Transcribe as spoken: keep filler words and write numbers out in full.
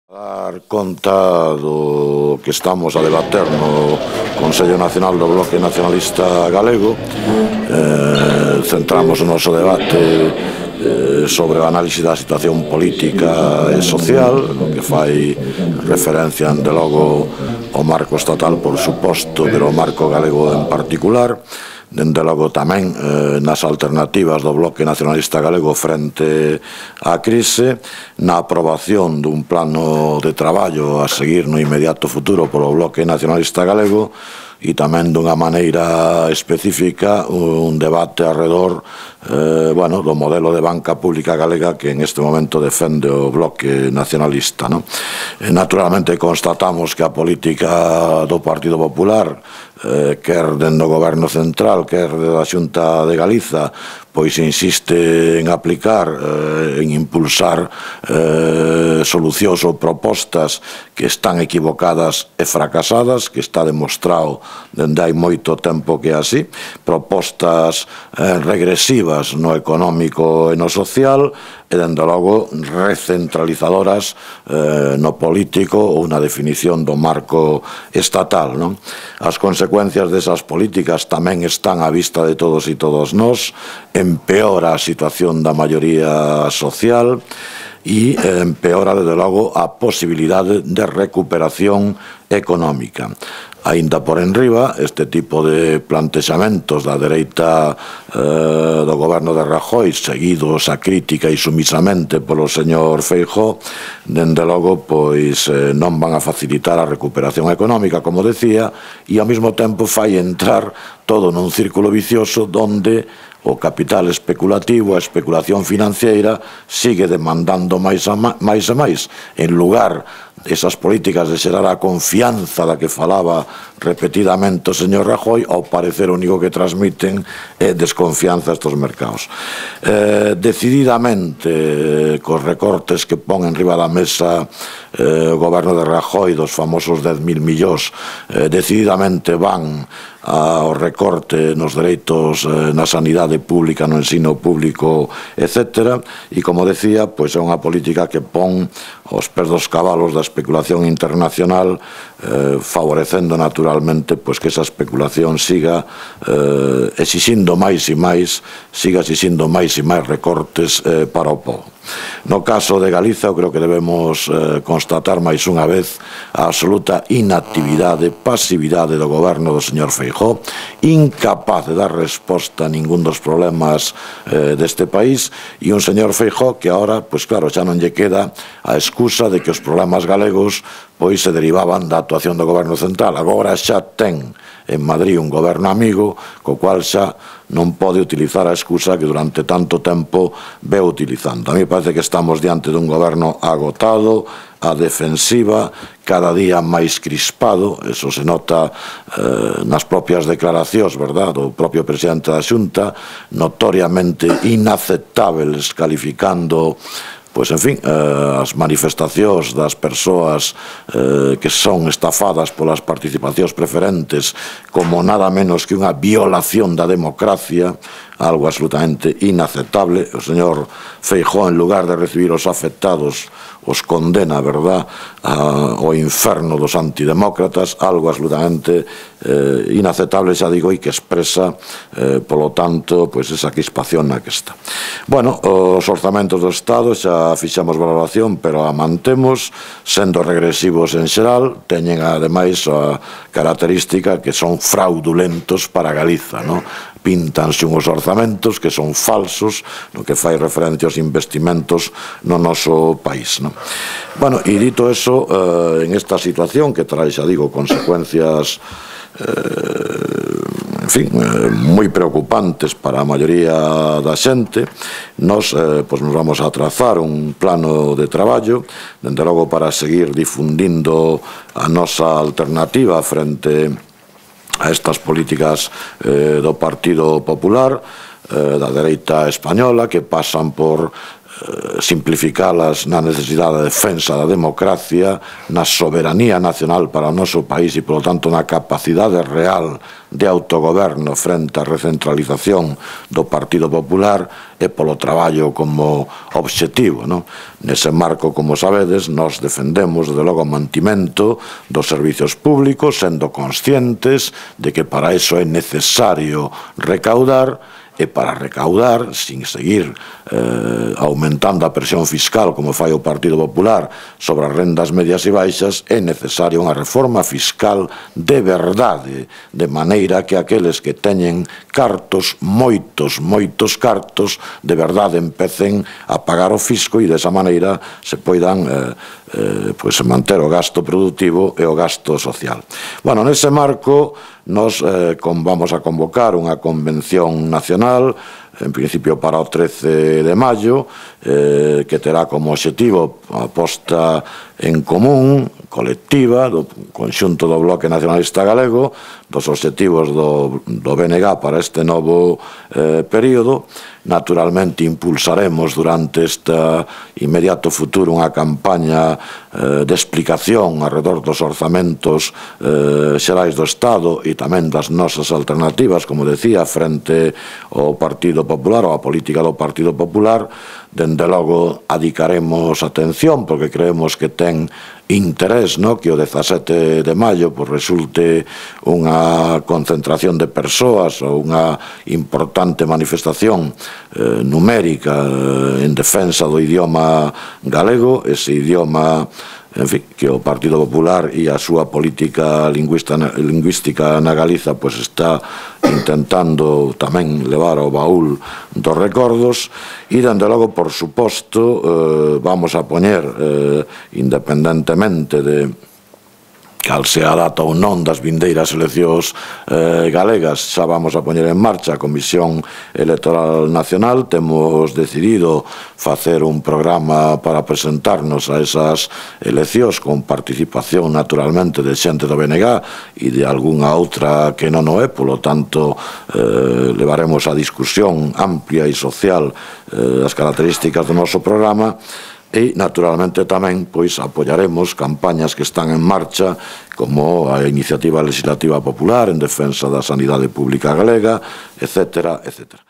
Dar conta do que estamos a debater no Consello Nacional do Bloque Nacionalista Galego, eh, centramos o noso debate eh, sobre o análise da situación política e social, no que fai referencia, de logo, ao marco estatal, por suposto, pero o marco galego en particular, dende logo tamén eh, nas alternativas do Bloque Nacionalista Galego frente á crise, na aprobación dun plano de traballo a seguir no inmediato futuro polo Bloque Nacionalista Galego e tamén dunha maneira específica un debate arredor eh, bueno, do modelo de banca pública galega que en este momento defende o Bloque Nacionalista, no? E, naturalmente constatamos que a política do Partido Popular, eh, quer dende o Goberno Central, quer da Xunta de Galiza, pois insiste en aplicar, eh, en impulsar eh, solucións ou propostas que están equivocadas e fracasadas, que está demostrado dende hai moito tempo que é así, propostas eh, regresivas no económico e no social, e dende logo recentralizadoras eh, no político ou na definición do marco estatal, non? As consecuencias desas políticas tamén están á vista de todos e todos nós, empeora a situación da maioría social e empeora, desde logo, a posibilidade de recuperación económica. Aínda por enriba, este tipo de plantexamentos da dereita eh, do goberno de Rajoy, seguidos a crítica e sumisamente polo señor Feijóo, dende logo, pois eh, non van a facilitar a recuperación económica, como decía, e ao mesmo tempo fai entrar todo nun círculo vicioso donde o capital especulativo, a especulación financiera, sigue demandando máis e máis e máis, en lugar esas políticas de xerar a confianza da que falaba repetidamente o señor Rajoy, ao parecer o único que transmiten é desconfianza a estes mercados. Eh, decididamente, cos recortes que pon en riba da mesa eh, o goberno de Rajoy dos famosos dez mil millóns, eh, decididamente van ao recorte nos dereitos eh, na sanidade pública, no ensino público, etcétera, e, como decía, pois é unha política que pon os pés dos cabalos da especulación internacional, eh, favorecendo naturalmente pois que esa especulación siga eh, exixindo máis e máis, siga exixindo máis e máis recortes eh, para o povo. No caso de Galiza, eu creo que debemos eh, constatar máis unha vez a absoluta inactividade, pasividade do goberno do señor Feijóo, incapaz de dar resposta a ningún dos problemas eh, deste país, e un señor Feijóo que agora, pois claro, xa non lle queda a excusa de que os problemas galegos pois se derivaban da actuación do goberno central. Agora xa ten en Madrid un goberno amigo, co cual xa non pode utilizar a excusa que durante tanto tempo veu utilizando. A mí parece que estamos diante dun goberno agotado, a defensiva, cada día máis crispado, eso se nota eh, nas propias declaracións, verdad, do propio presidente da Xunta, notoriamente inaceptables, calificando pois, en fin, eh, as manifestacións das persoas eh, que son estafadas polas participacións preferentes como nada menos que unha violación da democracia, algo absolutamente inaceptable. O señor Feijóo, en lugar de recibir os afectados, os condena, verdad, ao inferno dos antidemócratas, algo absolutamente eh, inaceptable, xa digo, e que expresa, eh, polo tanto, pois esa crispación na que está. Bueno, os orzamentos do Estado xa fixamos valoración, pero a mantemos, sendo regresivos en xeral, teñen ademais a característica que son fraudulentos para Galiza, non? Píntanse unhos orzamentos que son falsos no que fai referencia aos investimentos no noso país, non? Bueno, e dito eso, eh, en esta situación que trae, xa digo, consecuencias eh, en fin, eh, moi preocupantes para a maioría da xente, nos, eh, pues nos vamos a trazar un plano de traballo, dende logo para seguir difundindo a nosa alternativa frente a estas políticas eh, do Partido Popular, eh, da dereita española, que pasan por simplificalas na necesidade de defensa da democracia, na soberanía nacional para o noso país e, polo tanto, na capacidade real de autogoberno frente á recentralización do Partido Popular e polo traballo como obxectivo. Nese marco, como sabedes, nos defendemos, desde logo, o mantimento dos servizos públicos, sendo conscientes de que para iso é necesario recaudar, e para recaudar, sin seguir eh, aumentando a presión fiscal como fai o Partido Popular sobre as rendas medias e baixas, é necesaria unha reforma fiscal de verdade, de maneira que aqueles que teñen cartos, moitos, moitos cartos, de verdade empecen a pagar o fisco e desa maneira se poidan eh, eh, pues, manter o gasto productivo e o gasto social. Bueno, nese marco, nos eh, con, vamos a convocar unha convención nacional, en principio para o trece de maio, eh, que terá como obxectivo a posta en común, colectiva, do conxunto do Bloque Nacionalista Galego, dos obxectivos do, do B N G para este novo eh, período. Naturalmente impulsaremos durante este inmediato futuro unha campaña eh, de explicación alrededor dos orzamentos eh, xerais do Estado e tamén das nosas alternativas, como decía, frente ao Partido Popular ou a política do Partido Popular. Dende logo adicaremos atención porque creemos que ten interés, no, que o dezasete de maio pues, resulte unha concentración de persoas ou unha importante manifestación eh, numérica eh, en defensa do idioma galego, ese idioma, en fin, que o Partido Popular e a súa política lingüística na Galiza pues está intentando tamén levar ao baúl dos recordos. E, dende logo, por suposto, eh, vamos a poñer, eh, independentemente de cal sea a data ou non das vindeiras eleccións eh, galegas, xa vamos a poñer en marcha a Comisión Electoral Nacional. Temos decidido facer un programa para presentarnos a esas eleccións con participación, naturalmente, de xente do B N G e de algunha outra que non o é, polo tanto, eh, levaremos a discusión amplia e social eh, as características do noso programa. E, naturalmente, tamén pois apoiaremos campañas que están en marcha como a Iniciativa Legislativa Popular en defensa da sanidade pública galega, etcétera, etcétera.